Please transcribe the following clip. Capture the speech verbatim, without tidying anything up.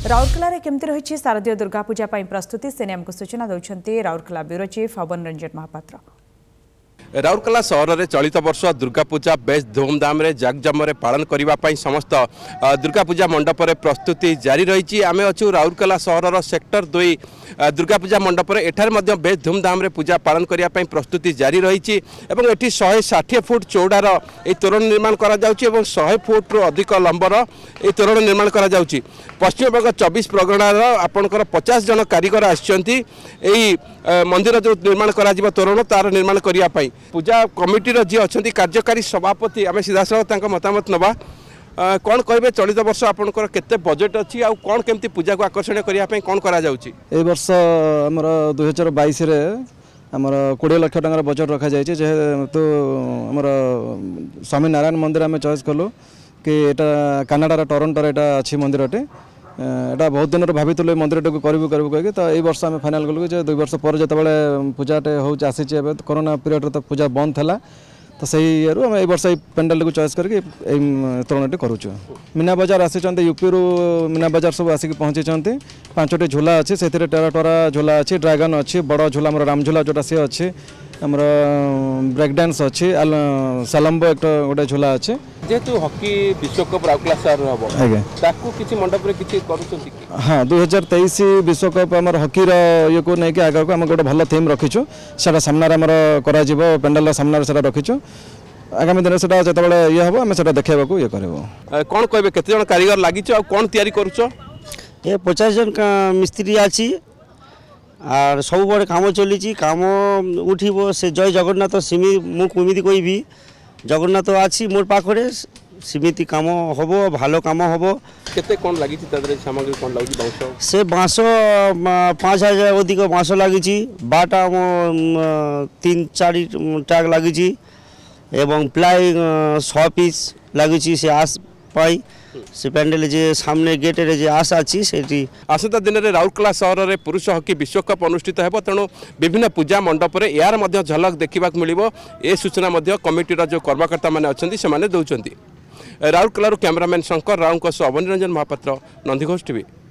राउरकेला केमती रही शारदीय दुर्गा पूजा प्रस्तुति से आमको सूचना दौरान राउरकेला ब्यूरो चीफ अवन रंजन महापात्र। राउरकेला सहर में चलित वर्ष दुर्गा पूजा बेस धूमधाम जाकजम पालन करने समस्त दुर्गा पूजा मंडप में प्रस्तुति जारी रही। आम अच्छु राउरकेला सहर सेक्टर दुई दुर्गा पूजा मंडप में एठार बेस धूमधाम पूजा पालन करने प्रस्तुति जारी रही। एटी शहे षाठी फुट चौड़ार ये तोरण निर्माण कर शहे फुट रु अधिक लंबर ये तोरण निर्माण कर पश्चिम बंग चौबीस प्रगणार आपणकर पचास जन कारीगर आसछंती मंदिर जो निर्माण करा तोरण तार निर्माण करने पूजा कमिटीर जी अच्छा कार्यकारी सभापति आम सीधा सड़क मतामत नवा कौन कहे चलित वर्ष आपंकर केते बजेट अच्छी आ कौन केमती पूजा को आकर्षण करने कौन करा जाउची ए वर्ष आमर दुई हजार बैश आमर कोड़े लाख टकर बजेट रखा जाए जेहेतु आमर स्वामी नारायण मंदिर आम चॉइस कलु कि यहाँ कानाडार टोरंटोर यहाँ अच्छी मंदिरटे एटा बहुत दिन भाई मंदिर टाक करूँ करूँ कहीकि तो ये वर्ष आम फाइनाल कलु कि दुई वर्ष पर जो पूजाटे हो आसी कोरोना पीरियड तो पूजा बंद था तो सही ये आम ए वर्ष पेंडाल को चॉइस करके तोरणटी करुचु। मीना बजार आसी यूपी रु मीना बजार सब आसिक पहुँची पांचटी झूला अच्छी से टेरा टोरा झूला अच्छी ड्रैगन अच्छी बड़ झूला आम राम झूला जोटा सी अच्छी आमर ब्रेक डांस अच्छी सालम्बो एक गोटे झूला अच्छी जेहेतु हॉकी विश्वकप राउरकेला शहर हम ताकू किसी मंडप रे किसी करूछंती हाँ दुई हजार तेईस विश्वकप आमर हॉकी ये को नहीं आगे को आम गोटे भल थीम रखीचु से सामने आमर करा पेंडाल सामने से रखीचु आगामी दिन से जो ये हम आम से देखा ये कर कौन कहे केते जन कारीगर लगी कौन तैयारी करुछ ये पचास जन मिस्त्री अच्छी और सब बड़े कम चली कम उठो से जय जगन्नाथ सिमी मुझे कहि जगन्नाथ अच्छी मोर पाखे सीमित कम हम भलो कम हम केते कौन लगी सामग्री कौन लगी बांस से बांस पाँच हजार अधिक बांस लगी बाटा तीन चार टाग लगी एवं प्लाई छः पीस लगी से आस पाई से पेंडेल जे सामने गेट रे जे आशा अच्छी से आसंता दिन में राउरकेला सहर में पुरुष हॉकी विश्वकप अनुष्ठित हो तेणु विभिन्न पूजा मंडप में यार मध्य झलक देखा मिलिबो ए सूचना मध्य कमिटीर जो कर्मकर्ता माने अछंती से माने दउछंती। Rourkela cameraman Shankar Rao Avan Ranjan Mahapatra Nandighosh TV.